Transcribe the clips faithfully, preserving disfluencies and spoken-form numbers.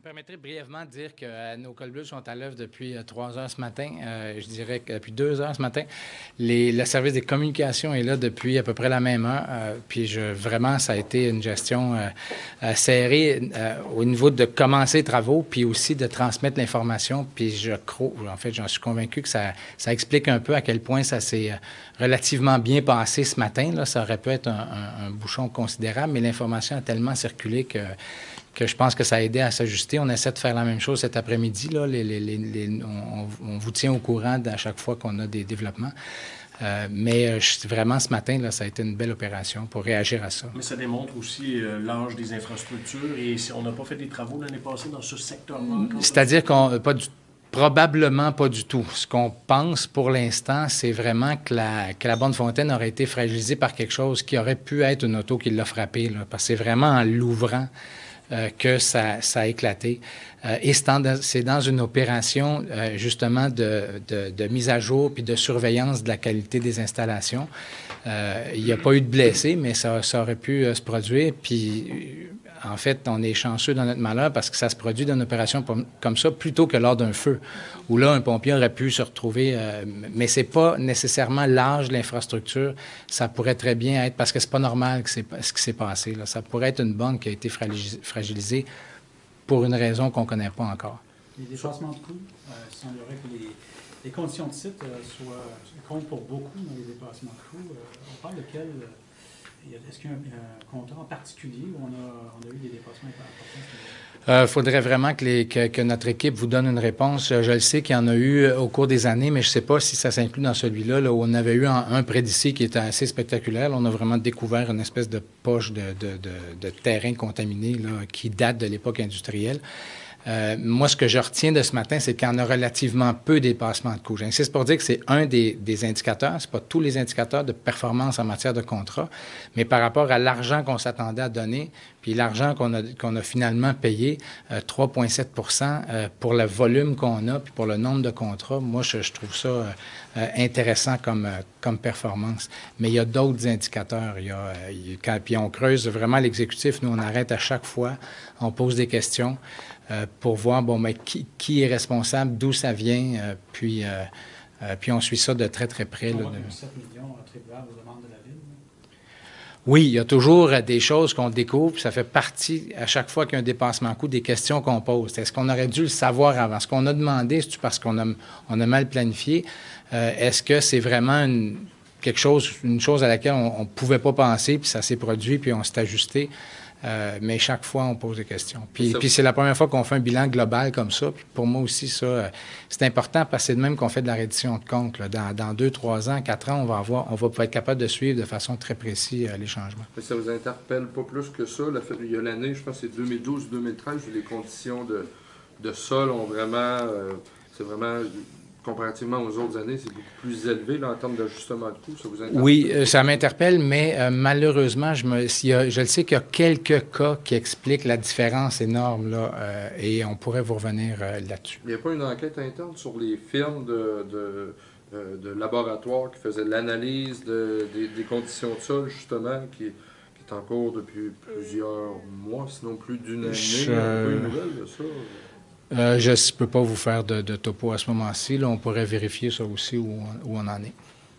permettrait brièvement de dire que euh, nos cols bleus sont à l'œuvre depuis euh, trois heures ce matin. Euh, je dirais que depuis deux heures ce matin. Les, le service des communications est là depuis à peu près la même heure. Euh, puis je, vraiment, ça a été une gestion euh, euh, serrée euh, au niveau de commencer les travaux, puis aussi de transmettre l'information. Puis je crois, en fait, j'en suis convaincu que ça, ça explique un peu à quel point ça s'est euh, relativement bien passé ce matin. Là, ça aurait pu être un, un, un bouchon considérable, mais l'information a tellement circulé que que je pense que ça a aidé à s'ajuster. On essaie de faire la même chose cet après-midi. Là. Les, les, les, les, on, on vous tient au courant à chaque fois qu'on a des développements. Euh, mais euh, vraiment, ce matin, là, ça a été une belle opération pour réagir à ça. Mais ça démontre aussi euh, l'âge des infrastructures. Et si on n'a pas fait des travaux l'année passée dans ce secteur-là. C'est-à-dire qu'on pas du Probablement pas du tout. Ce qu'on pense pour l'instant, c'est vraiment que la, que la Bonne-Fontaine aurait été fragilisée par quelque chose qui aurait pu être une auto qui l'a frappée. Là, parce que c'est vraiment en l'ouvrant Euh, que ça, ça a éclaté. Euh, et c'est dans, c'est dans une opération, euh, justement, de, de, de mise à jour puis de surveillance de la qualité des installations. Euh, il n'y a pas eu de blessés, mais ça, ça aurait pu euh, se produire. Puis, euh, en fait, on est chanceux dans notre malheur parce que ça se produit dans une opération comme ça plutôt que lors d'un feu, où là, un pompier aurait pu se retrouver. Euh, mais c'est pas nécessairement l'âge de l'infrastructure. Ça pourrait très bien être, parce que c'est pas normal que c'est, ce qui s'est passé. Là. Ça pourrait être une banque qui a été fragilisée, fragilisée pour une raison qu'on ne connaît pas encore. Les dépassements de coûts, euh, il semblerait que les, les conditions de site euh, soient, comptent pour beaucoup dans les dépassements de coûts. Euh, on parle de quel... Euh, est-ce qu'il y a un, un contrat en particulier où on a, on a eu des dépassements importants? Il euh, faudrait vraiment que, les, que, que notre équipe vous donne une réponse. Je le sais qu'il y en a eu au cours des années, mais je ne sais pas si ça s'inclut dans celui-là, là, où on avait eu un, un près d'ici qui était assez spectaculaire. Là, on a vraiment découvert une espèce de poche de, de, de, de terrain contaminé là, qui date de l'époque industrielle. Euh, moi, ce que je retiens de ce matin, c'est qu'il y en a relativement peu de dépassements de coûts. J'insiste pour dire que c'est un des, des indicateurs. Ce n'est pas tous les indicateurs de performance en matière de contrat, mais par rapport à l'argent qu'on s'attendait à donner, puis l'argent qu'on a, qu'on a finalement payé, euh, trois virgule sept pour cent euh, pour le volume qu'on a, puis pour le nombre de contrats, moi, je, je trouve ça euh, euh, intéressant comme, euh, comme performance. Mais il y a d'autres indicateurs. Il y a, euh, il, quand, puis on creuse vraiment l'exécutif. Nous, on arrête à chaque fois, on pose des questions. Euh, pour voir bon, mais qui, qui est responsable, d'où ça vient, euh, puis, euh, euh, puis on suit ça de très, très près. On là, voit de... sept millions attribuables aux demandes de la Ville. Oui, il y a toujours des choses qu'on découvre, puis ça fait partie, à chaque fois qu'il y a un dépassement de coût, des questions qu'on pose. Est-ce qu'on aurait dû le savoir avant? Ce qu'on a demandé, c'est parce qu'on a, on a mal planifié? Euh, est-ce que c'est vraiment une, quelque chose, une chose à laquelle on ne pouvait pas penser, puis ça s'est produit, puis on s'est ajusté? Euh, mais chaque fois, on pose des questions. Puis, puis c'est la première fois qu'on fait un bilan global comme ça. Puis pour moi aussi, ça, euh, c'est important parce que c'est de même qu'on fait de la reddition de comptes. Là. Dans, dans deux, trois ans, quatre ans, on va avoir, on va pouvoir être capable de suivre de façon très précise euh, les changements. Mais ça vous interpelle pas plus que ça? La, il y a l'année, je pense que c'est deux mille douze deux mille treize, où les conditions de, de sol ont vraiment... Euh, c'est vraiment... Comparativement aux autres années, c'est beaucoup plus élevé là, en termes d'ajustement de coûts. Ça vous interpelle? Oui, euh, ça m'interpelle, mais euh, malheureusement, je, me, s'il y a, je le sais qu'il y a quelques cas qui expliquent la différence énorme, là, euh, et on pourrait vous revenir euh, là-dessus. Il n'y a pas une enquête interne sur les firmes de, de, euh, de laboratoire qui faisaient l'analyse de, des, des conditions de sol, justement, qui, qui est en cours depuis plusieurs mois, sinon plus d'une année? Je... Il y a pas une nouvelle de ça? Euh, je ne peux pas vous faire de, de topo à ce moment-ci. Là, on pourrait vérifier ça aussi où, où on en est.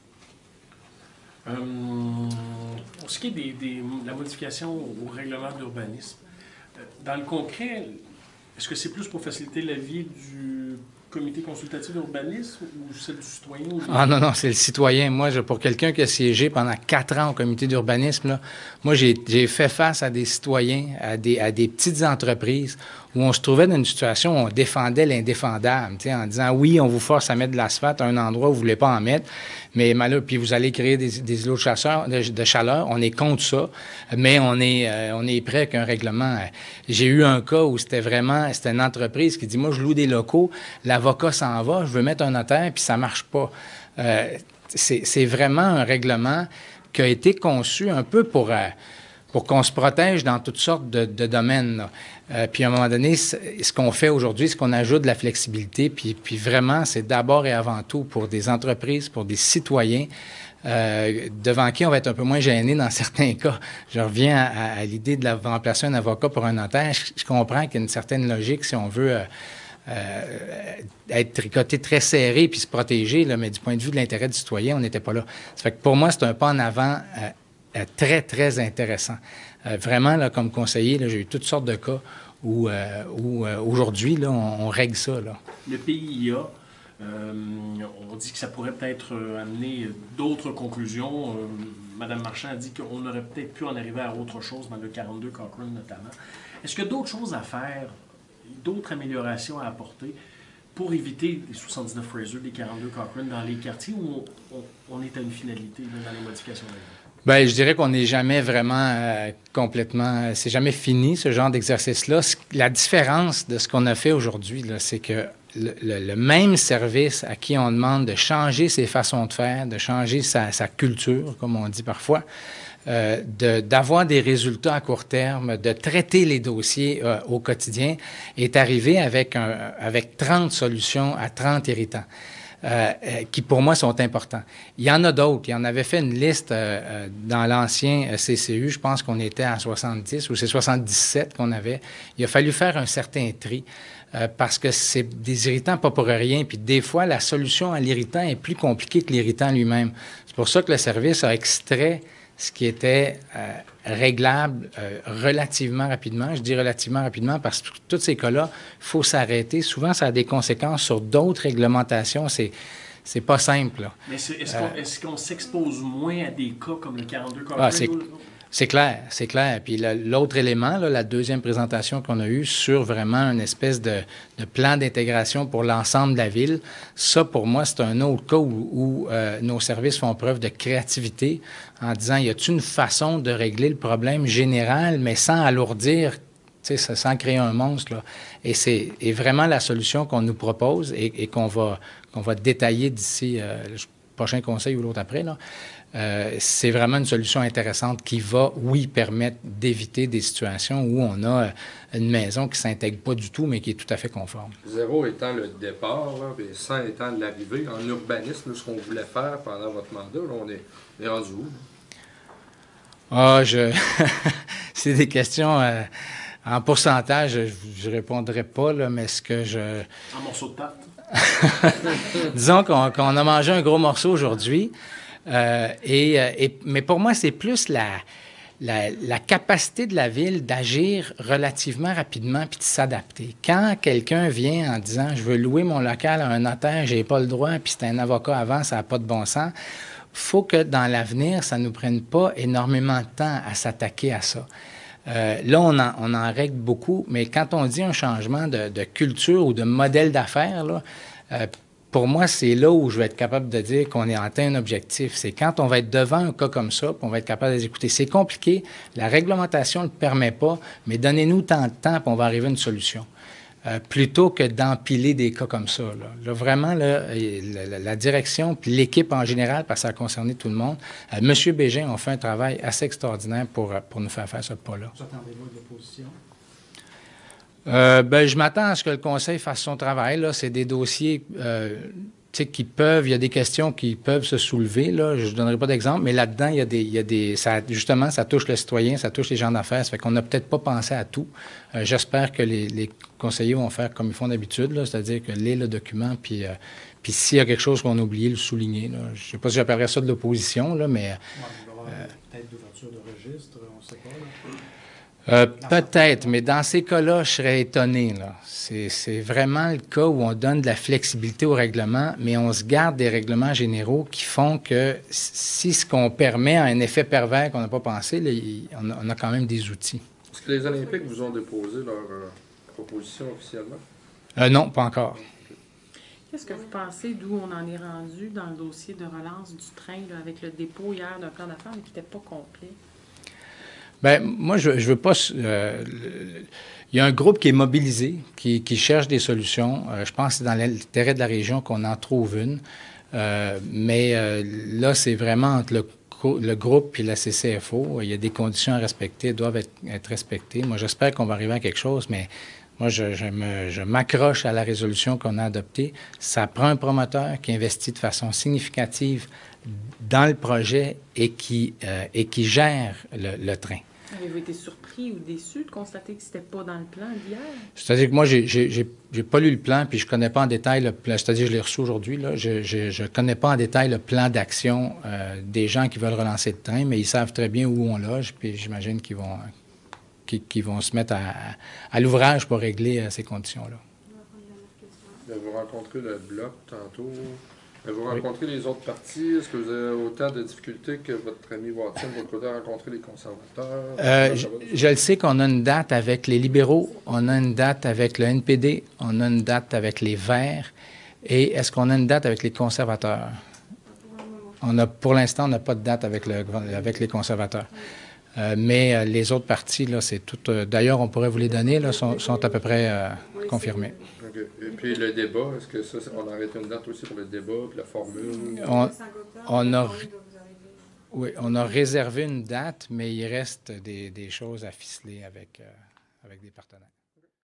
Euh, pour ce qui est des, des, de la modification au règlement d'urbanisme, dans le concret, est-ce que c'est plus pour faciliter la vie du comité consultatif d'urbanisme ou celle du citoyen? Ou ah non, non, c'est le citoyen. Moi, je, pour quelqu'un qui a siégé pendant quatre ans au comité d'urbanisme, là, moi, j'ai, j'ai fait face à des citoyens, à des, à des petites entreprises où on se trouvait dans une situation où on défendait l'indéfendable, en disant oui, on vous force à mettre de l'asphalte à un endroit où vous ne voulez pas en mettre, mais malheureusement, puis vous allez créer des, des îlots de, chasseurs, de, de chaleur. On est contre ça, mais on est, euh, on est prêt qu'un règlement. Euh, j'ai eu un cas où c'était vraiment, c'était une entreprise qui dit moi, je loue des locaux, l'avocat s'en va, je veux mettre un notaire, puis ça ne marche pas. Euh, c'est, c'est vraiment un règlement qui a été conçu un peu pour. Euh, pour qu'on se protège dans toutes sortes de, de domaines. Là. Euh, puis à un moment donné, ce qu'on fait aujourd'hui, c'est qu'on ajoute de la flexibilité. Puis, puis vraiment, c'est d'abord et avant tout pour des entreprises, pour des citoyens, euh, devant qui on va être un peu moins gêné dans certains cas. Je reviens à, à l'idée de la, remplacer un avocat pour un notaire. Je, je comprends qu'il y a une certaine logique si on veut euh, euh, être tricoté très serré puis se protéger, là, mais du point de vue de l'intérêt du citoyen, on n'était pas là. Ça fait que pour moi, c'est un pas en avant euh, euh, très, très intéressant. Euh, vraiment, là, comme conseiller, là, j'ai eu toutes sortes de cas où, euh, où euh, aujourd'hui, là, on, on règle ça. Là. Le P I A, euh, on dit que ça pourrait peut-être amener d'autres conclusions. Euh, Mme Marchand a dit qu'on aurait peut-être pu en arriver à autre chose dans le quarante-deux Cochrane notamment. Est-ce qu'il y a d'autres choses à faire, d'autres améliorations à apporter pour éviter les soixante-dix-neuf Fraser, les quarante-deux Cochrane dans les quartiers où on, on, on est à une finalité là, dans les modifications de la loi? Bien, je dirais qu'on n'est jamais vraiment euh, complètement... C'est jamais fini, ce genre d'exercice-là. La différence de ce qu'on a fait aujourd'hui, là, c'est que le, le, le même service à qui on demande de changer ses façons de faire, de changer sa, sa culture, comme on dit parfois, euh, de, d'avoir des résultats à court terme, de traiter les dossiers euh, au quotidien, est arrivé avec, un, avec trente solutions à trente irritants. Euh, qui, pour moi, sont importants. Il y en a d'autres. Il y en avait fait une liste euh, dans l'ancien C C U. Je pense qu'on était à soixante-dix ou c'est soixante-dix-sept qu'on avait. Il a fallu faire un certain tri euh, parce que c'est des irritants pas pour rien. Puis des fois, la solution à l'irritant est plus compliquée que l'irritant lui-même. C'est pour ça que le service a extrait ce qui était euh, réglable euh, relativement rapidement. Je dis relativement rapidement parce que tous ces cas-là, il faut s'arrêter. Souvent, ça a des conséquences sur d'autres réglementations. C'est, c'est pas simple. Là. Mais c'est, est-ce, qu'on, euh, est-ce qu'on s'expose moins à des cas comme le quarante-deux Cochrane? Ah, c'est, c'est clair, c'est clair. Puis le, l'autre élément, là, la deuxième présentation qu'on a eue sur vraiment une espèce de, de plan d'intégration pour l'ensemble de la ville, ça, pour moi, c'est un autre cas où, où euh, nos services font preuve de créativité en disant, y a-t-il une façon de régler le problème général, mais sans alourdir, sans créer un monstre, là. Et c'est et vraiment la solution qu'on nous propose et, et qu'on va, qu'on va détailler d'ici euh, le prochain conseil ou l'autre après, là. Euh, c'est vraiment une solution intéressante qui va, oui, permettre d'éviter des situations où on a une maison qui ne s'intègre pas du tout, mais qui est tout à fait conforme. Zéro étant le départ, là, et cent étant l'arrivée. En urbanisme, ce qu'on voulait faire pendant votre mandat, là, on, est, on est rendu où? Ah, je... c'est des questions... Euh... En pourcentage, je ne répondrai pas, là, mais ce que je... Un morceau de pâte? Disons qu'on, qu'on a mangé un gros morceau aujourd'hui. Euh, et, et, mais pour moi, c'est plus la, la, la capacité de la ville d'agir relativement rapidement puis de s'adapter. Quand quelqu'un vient en disant « je veux louer mon local à un notaire, j'ai pas le droit, puis c'était un avocat avant, ça n'a pas de bon sens », il faut que dans l'avenir, ça ne nous prenne pas énormément de temps à s'attaquer à ça. Euh, là, on en, on en règle beaucoup, mais quand on dit un changement de, de culture ou de modèle d'affaires, là, euh, pour moi, c'est là où je vais être capable de dire qu'on a atteint un objectif. C'est quand on va être devant un cas comme ça, puis on va être capable d'écouter. C'est compliqué, la réglementation ne le permet pas, mais donnez-nous tant de temps, puis on va arriver à une solution. Euh, plutôt que d'empiler des cas comme ça. Là, là vraiment, là, la, la direction, puis l'équipe en général, parce que ça a concerné tout le monde, euh, M. Bégin a fait un travail assez extraordinaire pour, pour nous faire faire ce pas-là. Vous attendez-vous de l'opposition? Euh, ben, je m'attends à ce que le Conseil fasse son travail. Là. C'est des dossiers euh, qui peuvent, il y a des questions qui peuvent se soulever. Là. Je ne donnerai pas d'exemple, mais là-dedans, il y a des, il y a des ça, justement, ça touche le citoyen, ça touche les gens d'affaires. Ça fait qu'on n'a peut-être pas pensé à tout. Euh, j'espère que les, les conseillers vont faire comme ils font d'habitude, là, c'est-à-dire que lire le document, puis, euh, puis s'il y a quelque chose qu'on a oublié, le souligner. Là. Je ne sais pas si j'appellerais ça de l'opposition, là, mais... Ouais, il va y avoir euh, peut-être d'ouverture de registre, on ne sait pas. Là. Euh, peut-être, mais dans ces cas-là, je serais étonné. Là. C'est, c'est vraiment le cas où on donne de la flexibilité au règlement, mais on se garde des règlements généraux qui font que si ce qu'on permet a un effet pervers qu'on n'a pas pensé, là, il, on, a, on a quand même des outils. Est-ce que les Olympiques vous ont déposé leur euh, proposition officiellement? Euh, non, pas encore. Qu'est-ce que vous pensez d'où on en est rendu dans le dossier de relance du train là, avec le dépôt hier d'un plan d'affaires mais qui n'était pas complet? Bien, moi, je ne veux pas... Euh, il y a un groupe qui est mobilisé, qui, qui cherche des solutions. Euh, je pense que c'est dans l'intérêt de la région qu'on en trouve une. Euh, mais euh, là, c'est vraiment entre le le groupe et la C C F O, il y a des conditions à respecter, doivent être, être respectées. Moi, j'espère qu'on va arriver à quelque chose, mais moi, je, je, me, je m'accroche à la résolution qu'on a adoptée. Ça prend un promoteur qui investit de façon significative dans le projet et qui, euh, et qui gère le, le train. Avez-vous été surpris ou déçu de constater que c'était pas dans le plan d'hier? C'est-à-dire que moi, j'ai, j'ai, j'ai, j'ai pas lu le plan, puis je connais pas en détail le plan. C'est-à-dire que je l'ai reçu aujourd'hui, là. Je, je, je connais pas en détail le plan d'action euh, des gens qui veulent relancer le train, mais ils savent très bien où on loge, puis j'imagine qu'ils vont, qu'ils, qu'ils vont se mettre à, à l'ouvrage pour régler euh, ces conditions-là. Vous rencontrez le bloc tantôt. Vous rencontrez oui. les autres partis. Est-ce que vous avez autant de difficultés que votre ami Watson de votre côté à rencontrer les conservateurs? Euh, je, je le sais qu'on a une date avec les libéraux, on a une date avec le N P D, on a une date avec les Verts. Et est-ce qu'on a une date avec les conservateurs? On a, pour l'instant, on n'a pas de date avec, le, avec les conservateurs. Euh, mais euh, les autres partis, là, c'est tout. Euh, d'ailleurs, on pourrait vous les donner, là, sont, sont à peu près euh, confirmés. Okay. Et puis le débat, est-ce que ça, on arrête une date aussi pour le débat, puis la formule? On, on, a, oui, on a réservé une date, mais il reste des, des choses à ficeler avec, euh, avec des partenaires.